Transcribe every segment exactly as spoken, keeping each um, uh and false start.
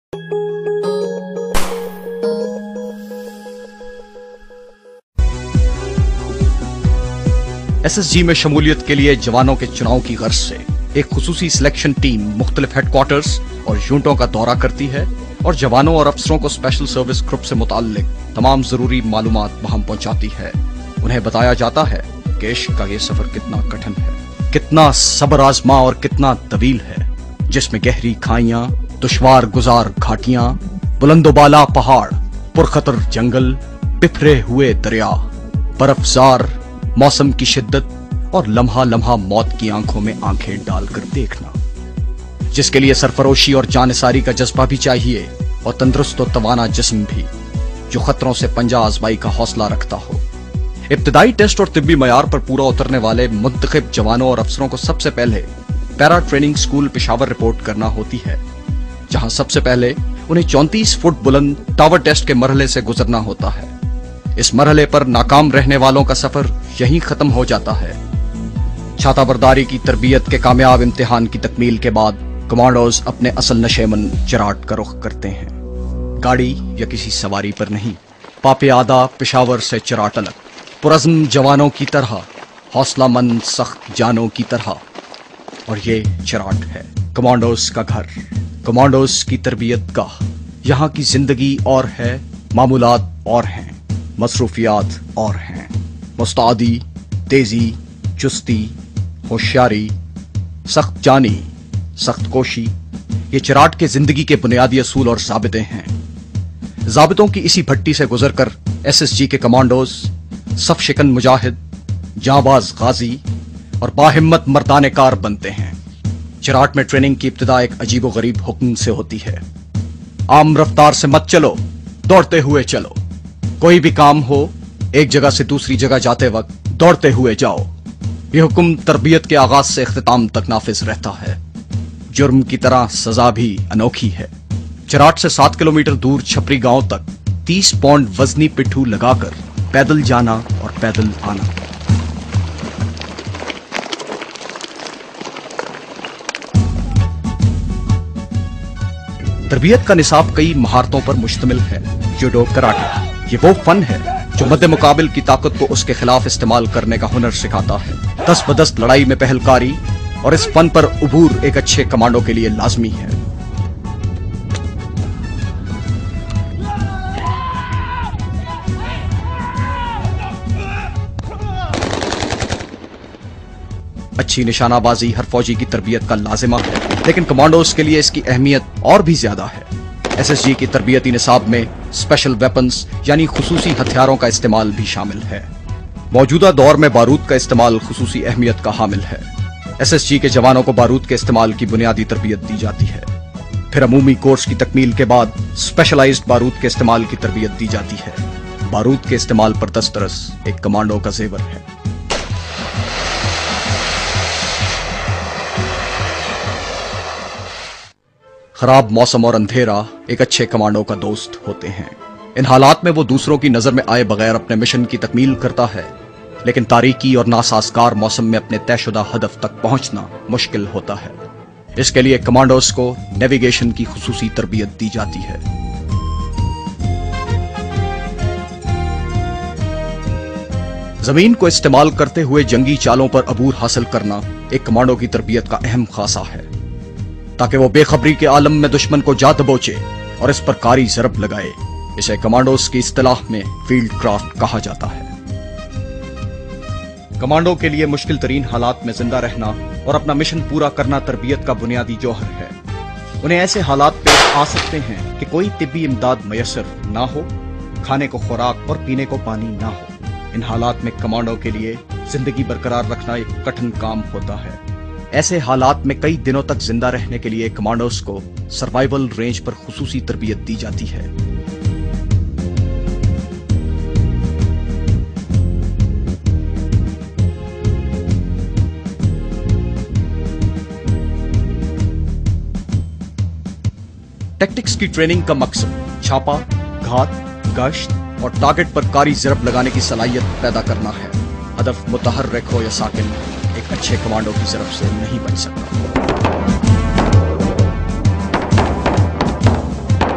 S S G में शमूलियत के लिए जवानों के चुनाव की गर्ज से एक खुसूसी सिलेक्शन टीम मुख्तलिफ हेडक्वार्टर्स और यूनिटों का दौरा करती है और जवानों और अफसरों को स्पेशल सर्विस ग्रुप से मुताल्लिक तमाम जरूरी मालूमात वहां पहुंचाती है। उन्हें बताया जाता है कि इश्क का ये सफर कितना कठिन है, कितना सब्र आजमा और कितना तवील है, जिसमें गहरी खाइयां, दुश्वार गुजार घाटियां, बुलंदोबाला पहाड़, पुरखतर जंगल, बिखरे हुए दरिया, बर्फजार मौसम की शिद्दत और लम्हा लम्हा मौत की आंखों में आंखें डालकर देखना, जिसके लिए सरफरोशी और जानिसारी का जज्बा भी चाहिए और तंदुरुस्त और तवाना जिस्म भी, जो खतरों से पंजा आजमाई का हौसला रखता हो। इब्तदाई टेस्ट और तिब्बी मयार पर पूरा उतरने वाले मुंतखब जवानों और अफसरों को सबसे पहले para training school Peshawar report करना होती है, जहां सबसे पहले उन्हें चौंतीस फुट बुलंद टावर टेस्ट के मरहले से गुजरना होता है। इस मरहले पर नाकाम रहने वालों का सफर यहीं खत्म हो जाता है। छाताबरदारी की तरबियत के कामयाब इम्तिहान की तकमील के बाद कमांडोज अपने असल नशेमन चराट का रुख करते हैं, गाड़ी या किसी सवारी पर नहीं, पापियादा पेशावर से चराट अलग, पुरज़्म जवानों की तरह, हौसलामंद सख्त जानों की तरह। और ये चराट है कमांडोज का घर, कमांडोज की तरबियत गाह। यहाँ की जिंदगी और है, मामूलात और हैं, मसरूफियात और हैं, मुस्तादी, तेजी, चुस्ती, होशियारी, सख्त जानी, सख्त कोशी, ये चराट के जिंदगी के बुनियादी असूल और ज़ाबिते हैं। ज़ाबितों की इसी भट्टी से गुजरकर एस एस जी के कमांडोज सफ शिकन मुजाहिद, जांबाज गाजी और बाहिम्मत मर्दाने कार बनते हैं। चराट में ट्रेनिंग की इब्तिदा एक अजीबो गरीब हुक्म से होती है, आम रफ्तार से मत चलो, दौड़ते हुए चलो। कोई भी काम हो, एक जगह से दूसरी जगह जाते वक्त दौड़ते हुए जाओ। यह हुक्म तरबियत के आगाज से इख्तिताम तक नाफिज रहता है। जुर्म की तरह सजा भी अनोखी है। चराट से सात किलोमीटर दूर छपरी गांव तक तीस पौंड वजनी पिट्ठू लगाकर पैदल जाना और पैदल आना। तरबियत का निसाब कई महारतों पर मुश्तमिल है। जूडो, कराटे, ये वो फन है जो मद्दे मुकाबिल की ताकत को उसके खिलाफ इस्तेमाल करने का हुनर सिखाता है। दस बदस्त लड़ाई में पहलकारी और इस फन पर उबूर एक अच्छे कमांडो के लिए लाजमी है। अच्छी निशानाबाजी हर फौजी की तरबियत का लाजिमा है, लेकिन कमांडोज के लिए इसकी अहमियत और भी ज्यादा है। एस एस जी की तरबियती निसाब में स्पेशल वेपन्स यानी खुसूसी हथियारों का इस्तेमाल भी शामिल है। मौजूदा दौर में बारूद का इस्तेमाल खुसूसी अहमियत का हामिल है। एस एस जी के जवानों को बारूद के इस्तेमाल की बुनियादी तरबियत दी जाती है। फिर अमूमी कोर्स की तकमील के बाद स्पेशलाइज्ड बारूद के इस्तेमाल की तरबियत दी जाती है। बारूद के इस्तेमाल पर दस्तरस एक कमांडो का जेवर है। खराब मौसम और अंधेरा एक अच्छे कमांडो का दोस्त होते हैं। इन हालात में वो दूसरों की नजर में आए बगैर अपने मिशन की तकमील करता है, लेकिन तारीकी और नासाजगार मौसम में अपने तयशुदा हदफ तक पहुंचना मुश्किल होता है। इसके लिए कमांडोज को नेविगेशन की खुसूसी तरबियत दी जाती है। जमीन को इस्तेमाल करते हुए जंगी चालों पर अबूर हासिल करना एक कमांडो की तरबियत का अहम खासा है, ताकि वो बेखबरी के आलम में दुश्मन को जा दबोचे और इस पर कारी ज़रब लगाए। इसे कमांडोज की इस्तिलाह में फील्ड क्राफ्ट कहा जाता है। कमांडो के लिए मुश्किल तरीन हालात में जिंदा रहना और अपना मिशन पूरा करना तरबियत का बुनियादी जौहर है। उन्हें ऐसे हालात पेश आ सकते हैं कि कोई तिब्बी इमदाद मयसर ना हो, खाने को खुराक और पीने को पानी ना हो। इन हालात में कमांडो के लिए जिंदगी बरकरार रखना एक कठिन काम होता है। ऐसे हालात में कई दिनों तक जिंदा रहने के लिए कमांडोज को सर्वाइवल रेंज पर खुसूसी तरबियत दी जाती है। टेक्टिक्स की ट्रेनिंग का मकसद छापा, घात, गश्त और टारगेट पर कारी ज़रब लगाने की सलाहियत पैदा करना है। हदफ मुतहर्रिक हो या साकिन, एक अच्छे कमांडो की ज़रब से नहीं बच सकता।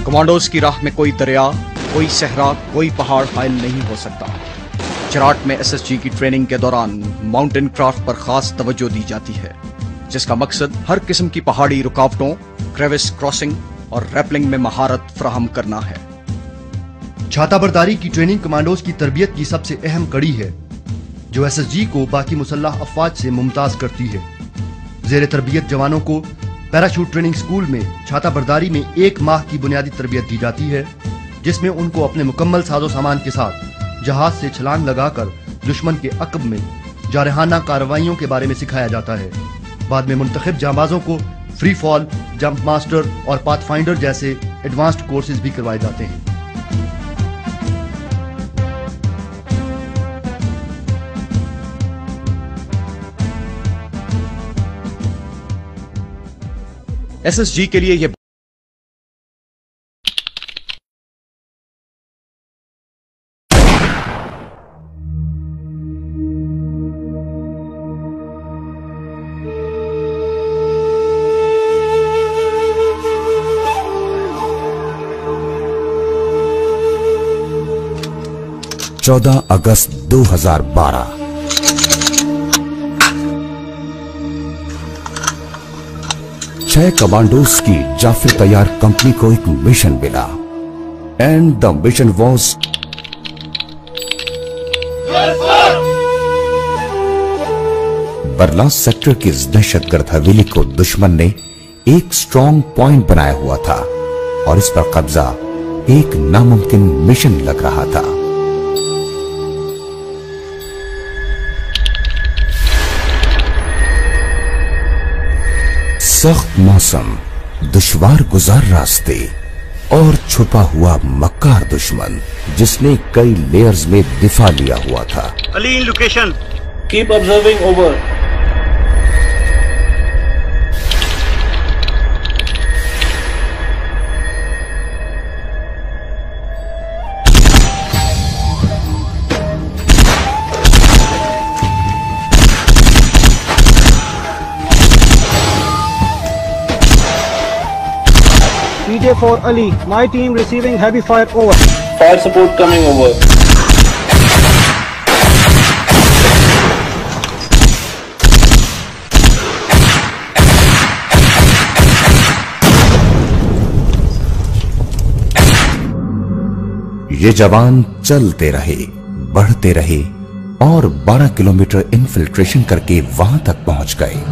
कमांडोज की राह में कोई दरिया, कोई सहरा, कोई पहाड़ हायल नहीं हो सकता। चराट में एसएसजी की ट्रेनिंग के दौरान माउंटेन क्राफ्ट पर खास तवज्जो दी जाती है, जिसका मकसद हर किस्म की पहाड़ी रुकावटों, क्रेविस क्रॉसिंग और रैपलिंग में महारत फराहम करना है। छाताबरदारी की ट्रेनिंग कमांडोज की तरबियत की सबसे अहम कड़ी है, जो एसएसजी को बाकी मुसल्लह अफवाज से मुमताज करती है। जेर तरबियत जवानों को पैराशूट ट्रेनिंग स्कूल में छाताबरदारी में एक माह की बुनियादी तरबियत दी जाती है, जिसमें उनको अपने मुकम्मल साजो सामान के साथ जहाज से छलांग लगाकर दुश्मन के अकब में जारहाना कार्रवाइयों के बारे में सिखाया जाता है। बाद में मुंतखब जांबाजों को फ्री फॉल, जंप मास्टर और पाथफाइंडर जैसे एडवांस्ड कोर्सेज भी करवाए जाते हैं। एसएसजी के लिए यह चौदह अगस्त दो हज़ार बारह। छह कमांडोज की जाफर तैयार कंपनी को एक मिशन मिला and the mission was Barla sector की इस दहशतगर्द हवेली को दुश्मन ने एक स्ट्रॉन्ग पॉइंट बनाया हुआ था और इस पर कब्जा एक नामुमकिन मिशन लग रहा था। सख्त मौसम, दुश्वार गुजार रास्ते और छुपा हुआ मक्कार दुश्मन जिसने कई लेयर्स में दिफा लिया हुआ था। Ali in location, keep observing, over. P J for Ali, my team receiving heavy fire, over. Fire support coming over. ये जवान चलते रहे, बढ़ते रहे और बारह किलोमीटर इन्फिल्ट्रेशन करके वहां तक पहुंच गए।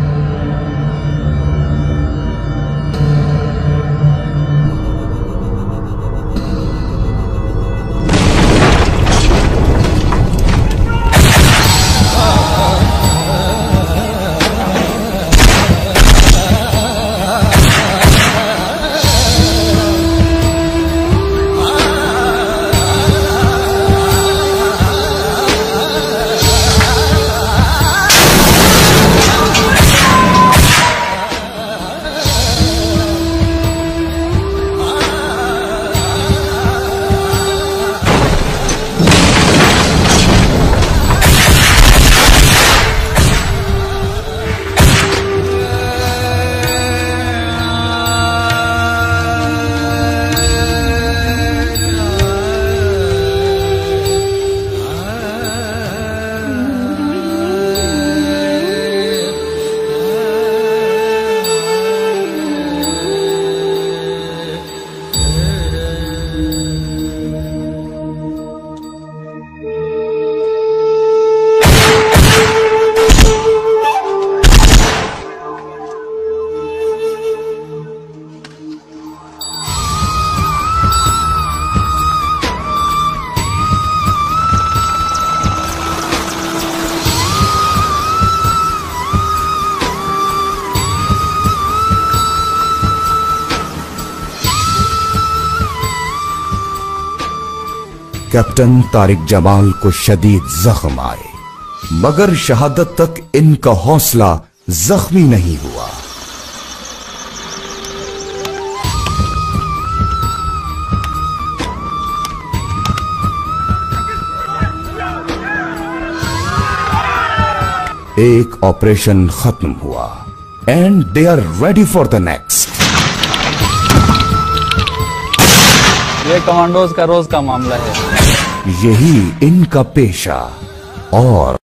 कैप्टन तारिक जमाल को शदीद जख्म आए, मगर शहादत तक इनका हौसला जख्मी नहीं हुआ। एक ऑपरेशन खत्म हुआ and they are ready for the next. हमारे कमांडोज का रोज का मामला है। यही इनका पेशा और